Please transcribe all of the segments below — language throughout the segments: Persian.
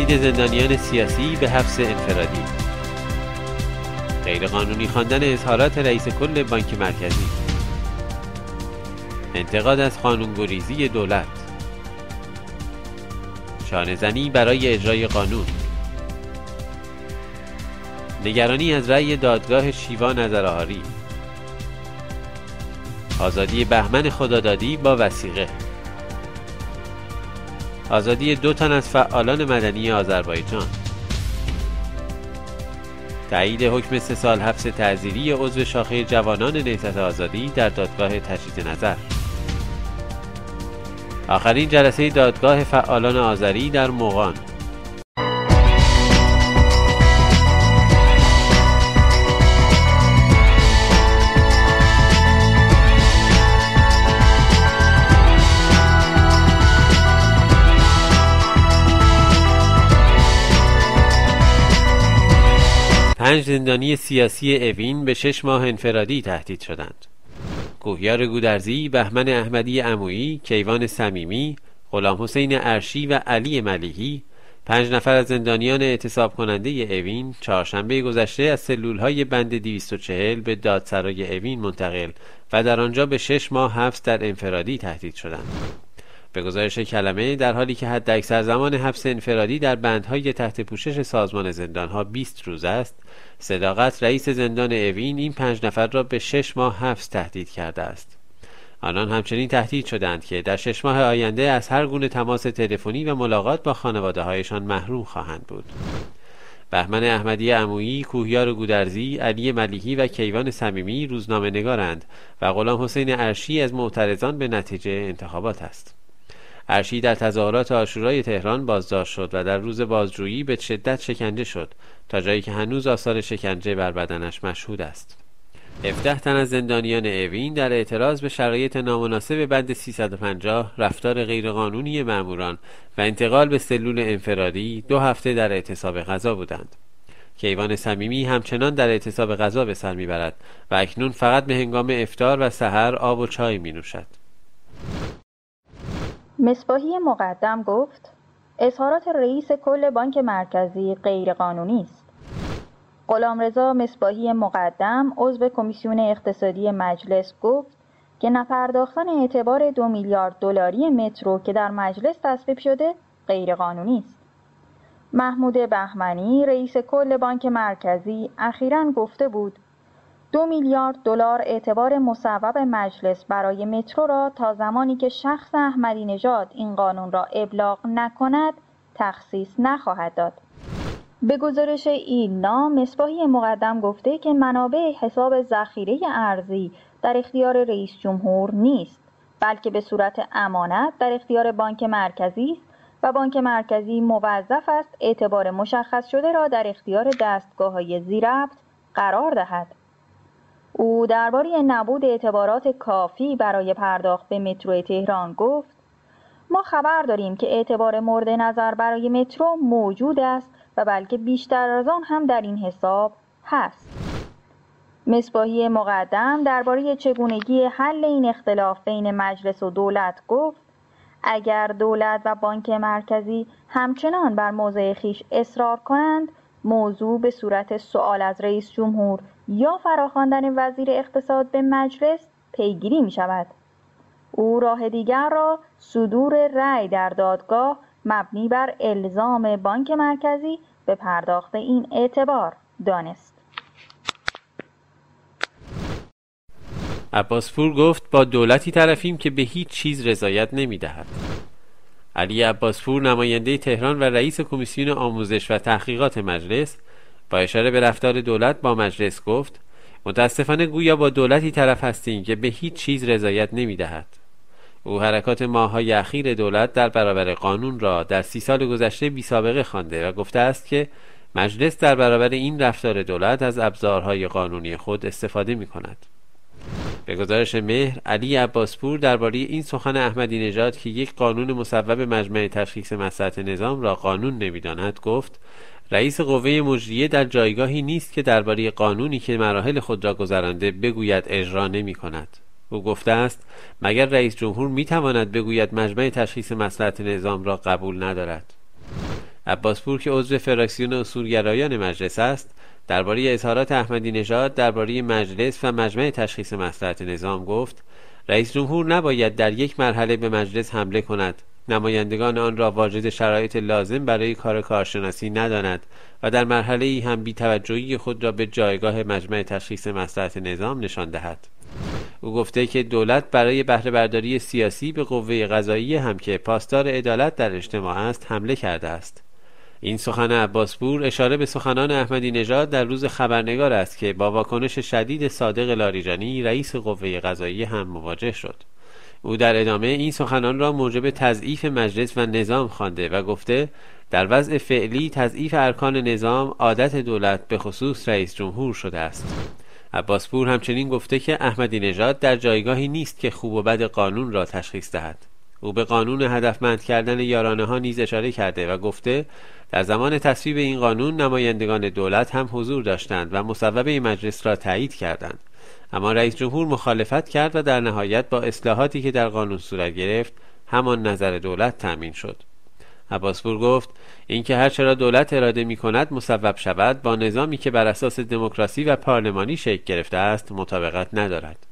تهدید زندانیان سیاسی به حبس انفرادی، غیرقانونی خواندن اظهارات رئیس کل بانک مرکزی، انتقاد از قانونگریزی دولت، شانه‌زنی برای اجرای قانون، نگرانی از رأی دادگاه شیوا نظرآهاری، آزادی بهمن خدادادی با وثیقه، آزادی 2 تن از فعالان مدنی آذربایجان، تایید حکم 3 سال حبس تعزیری عضو شاخه جوانان نهضت آزادی در دادگاه تجدید نظر، آخرین جلسه دادگاه فعالان آذری در مغان. پنج زندانی سیاسی اوین به 6 ماه انفرادی تهدید شدند. کوهیار گودرزی، بهمن احمدی عمویی، کیوان صمیمی، غلام حسین ارشی و علی ملیحی، 5 نفر از زندانیان اعتصاب کننده اوین چهارشنبه گذشته از سلولهای بند 240 به دادسرای اوین منتقل و در آنجا به 6 ماه حبس در انفرادی تهدید شدند. به گزارش کلمه، در حالی که حداکثر زمان حبس انفرادی در بندهای تحت پوشش سازمان زندانها 20 روز است، صداقت رئیس زندان اوین این 5 نفر را به 6 ماه حبس تهدید کرده است. آنان همچنین تهدید شدند که در 6 ماه آینده از هر گونه تماس تلفنی و ملاقات با خانواده هایشان محروم خواهند بود. بهمن احمدی عمویی، کوهیار گودرزی، علی ملیحی و کیوان صمیمی روزنامه نگارند و غلام حسین ارشی از معترضان به نتیجه انتخابات است. ارشی در تظاهرات عاشورای تهران بازداشت شد و در روز بازجویی به شدت شکنجه شد، تا جایی که هنوز آثار شکنجه بر بدنش مشهود است. 17 تن از زندانیان اوین در اعتراض به شرایط نامناسب بند 350 رفتار غیرقانونی ماموران و انتقال به سلول انفرادی 2 هفته در اعتصاب غذا بودند. کیوان صمیمی همچنان در اعتصاب غذا به سر میبرد و اکنون فقط به هنگام افطار و سحر آب و چای می نوشد. مصباحی مقدم گفت اظهارات رئیس کل بانک مرکزی غیرقانونی است. غلامرضا مصباحی مقدم عضو کمیسیون اقتصادی مجلس گفت که نپرداختن اعتبار 2 میلیارد دلاری مترو که در مجلس تصویب شده غیرقانونی است. محمود بهمنی رئیس کل بانک مرکزی اخیراً گفته بود 2 میلیارد دلار اعتبار مصوب مجلس برای مترو را تا زمانی که شخص احمدی نژاد این قانون را ابلاغ نکند تخصیص نخواهد داد. به گزارش ایلنا، مصباحی مقدم گفته که منابع حساب ذخیره ارزی در اختیار رئیس جمهور نیست، بلکه به صورت امانت در اختیار بانک مرکزی است و بانک مرکزی موظف است اعتبار مشخص شده را در اختیار دستگاه‌های ذی‌ربط قرار دهد. او درباره نبود اعتبارات کافی برای پرداخت به مترو تهران گفت ما خبر داریم که اعتبار مورد نظر برای مترو موجود است و بلکه بیشتر از آن هم در این حساب هست. مصباحی مقدم درباره چگونگی حل این اختلاف بین مجلس و دولت گفت اگر دولت و بانک مرکزی همچنان بر موضع خویش اصرار کنند، موضوع به صورت سؤال از رئیس جمهور یا فراخواندن وزیر اقتصاد به مجلس پیگیری می شود. او راه دیگر را صدور رأی در دادگاه مبنی بر الزام بانک مرکزی به پرداخت این اعتبار دانست. عباسپور گفت با دولتی طرفیم که به هیچ چیز رضایت نمی دهد. علی عباسپور نماینده تهران و رئیس کمیسیون آموزش و تحقیقات مجلس با اشاره به رفتار دولت با مجلس گفت متاسفانه گویا با دولتی طرف هستیم که به هیچ چیز رضایت نمی دهد. او حرکات ماه‌های اخیر دولت در برابر قانون را در 30 سال گذشته بی‌سابقه خوانده و گفته است که مجلس در برابر این رفتار دولت از ابزارهای قانونی خود استفاده می‌کند. به گزارش مهر، علی عباسپور درباره این سخن احمدی نژاد که یک قانون مصوب مجمع تشخیص مصلحت نظام را قانون نمی‌داند گفت رئیس قوه مجریه در جایگاهی نیست که درباره قانونی که مراحل خود را گذرانده بگوید اجرا نمی‌کند. او گفته است مگر رئیس جمهور می‌تواند بگوید مجمع تشخیص مصلحت نظام را قبول ندارد؟ عباسپور که عضو فراکسیون اصولگرایان مجلس است، درباره اظهارات احمدی نژاد درباره مجلس و مجمع تشخیص مصلحت نظام گفت: رئیس جمهور نباید در یک مرحله به مجلس حمله کند، نمایندگان آن را واجد شرایط لازم برای کار کارشناسی نداند و در مرحله ای هم بی‌توجهی خود را به جایگاه مجمع تشخیص مصلحت نظام نشان دهد. او گفته که دولت برای بهره برداری سیاسی به قوه قضاییه هم که پاسدار عدالت در اجتماع است حمله کرده است. این سخن عباسپور اشاره به سخنان احمدی نژاد در روز خبرنگار است که با واکنش شدید صادق لاریجانی رئیس قوه قضاییه هم مواجه شد. او در ادامه این سخنان را موجب تضعیف مجلس و نظام خوانده و گفته در وضع فعلی تضعیف ارکان نظام عادت دولت به خصوص رئیس جمهور شده است. عباسپور همچنین گفته که احمدی نژاد در جایگاهی نیست که خوب و بد قانون را تشخیص دهد. او به قانون هدفمند کردن یارانه ها نیز اشاره کرده و گفته در زمان تصویب این قانون نمایندگان دولت هم حضور داشتند و مصوبه مجلس را تایید کردند، اما رئیس جمهور مخالفت کرد و در نهایت با اصلاحاتی که در قانون صورت گرفت همان نظر دولت تأمین شد. عباسپور گفت اینکه هر چرا دولت اراده می کند مصوب شود با نظامی که بر اساس دموکراسی و پارلمانی شکل گرفته است مطابقت ندارد.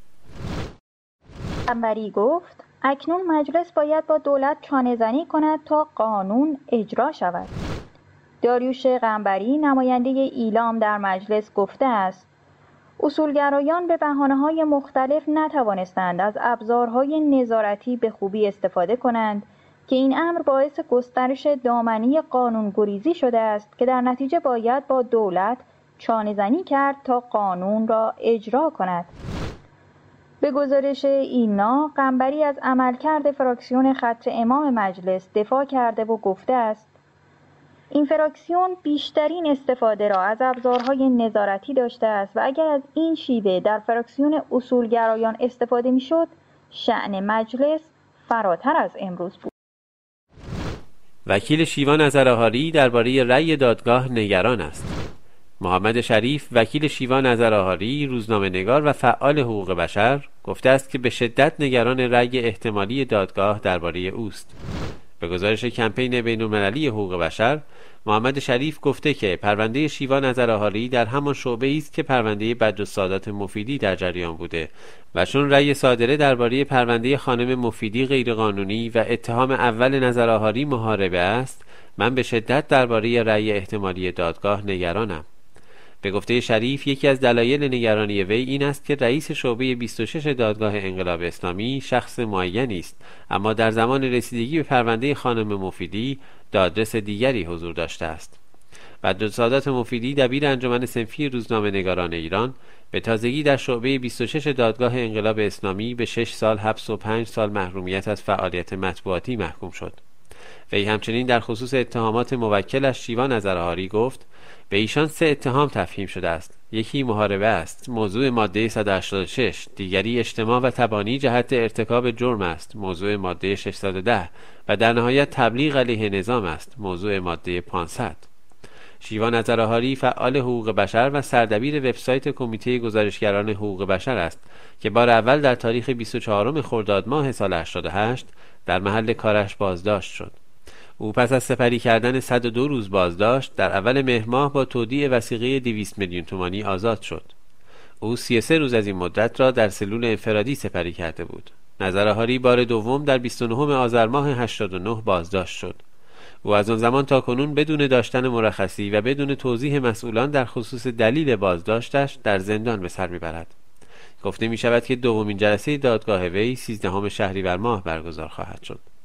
قنبری گفت اکنون مجلس باید با دولت چانه‌زنی کند تا قانون اجرا شود. داریوش قنبری نماینده ایلام در مجلس گفته است اصولگرایان به بهانه‌های مختلف نتوانستند از ابزارهای نظارتی به خوبی استفاده کنند که این امر باعث گسترش دامنی قانونگریزی شده است که در نتیجه باید با دولت چانه‌زنی کرد تا قانون را اجرا کند. به گزارش اینا، قنبری از عملکرد فراکسیون خط امام مجلس دفاع کرده و گفته است این فراکسیون بیشترین استفاده را از ابزارهای نظارتی داشته است و اگر از این شیوه در فراکسیون اصولگرایان استفاده می‌شد، شأن مجلس فراتر از امروز بود. وکیل شیوان نظرآهاری درباره رأی دادگاه نگران است. محمد شریف وکیل شیوان نظرآهاری، روزنامه‌نگار و فعال حقوق بشر گفته است که به شدت نگران رأی احتمالی دادگاه درباره اوست. به گزارش کمپین بین‌المللی حقوق بشر، محمد شریف گفته که پرونده شیوان نظرآهاری در همان شعبه‌ای است که پرونده بدرالسادات مفیدی در جریان بوده و چون رأی صادره درباره پرونده خانم مفیدی غیرقانونی و اتهام اول نظرآهاری محاربه است، من به شدت درباره رأی احتمالی دادگاه نگرانم. به گفته شریف یکی از دلایل نگرانی وی این است که رئیس شعبه 26 دادگاه انقلاب اسلامی شخص معینی است، اما در زمان رسیدگی به پرونده خانم مفیدی دادرس دیگری حضور داشته است. بدرالسادات مفیدی دبیر انجمن صنفی روزنامه‌نگاران ایران به تازگی در شعبه 26 دادگاه انقلاب اسلامی به 6 سال حبس و 5 سال محرومیت از فعالیت مطبوعاتی محکوم شد. وی همچنین در خصوص اتهامات موکلش شیوان نظرآهاری گفت به ایشان 3 اتهام تفهیم شده است. یکی محاربه است، موضوع ماده 186، دیگری اجتماع و تبانی جهت ارتکاب جرم است، موضوع ماده 610 و در نهایت تبلیغ علیه نظام است، موضوع ماده 500. شیوان نظرآهاری فعال حقوق بشر و سردبیر وبسایت کمیته گزارشگران حقوق بشر است که بار اول در تاریخ 24 خرداد ماه سال 88 در محل کارش بازداشت شد. او پس از سپری کردن 102 روز بازداشت در اول مهر ماه با تودیع وثیقه 200 میلیون تومانی آزاد شد. او 33 روز از این مدت را در سلول انفرادی سپری کرده بود. نظرآهاری بار دوم در 29 آذر ماه 89 بازداشت شد. او از آن زمان تا کنون بدون داشتن مرخصی و بدون توضیح مسئولان در خصوص دلیل بازداشتش در زندان به سر میبرد. گفته می شود که دومین جلسه دادگاه وی 13 شهریور ماه برگزار خواهد شد.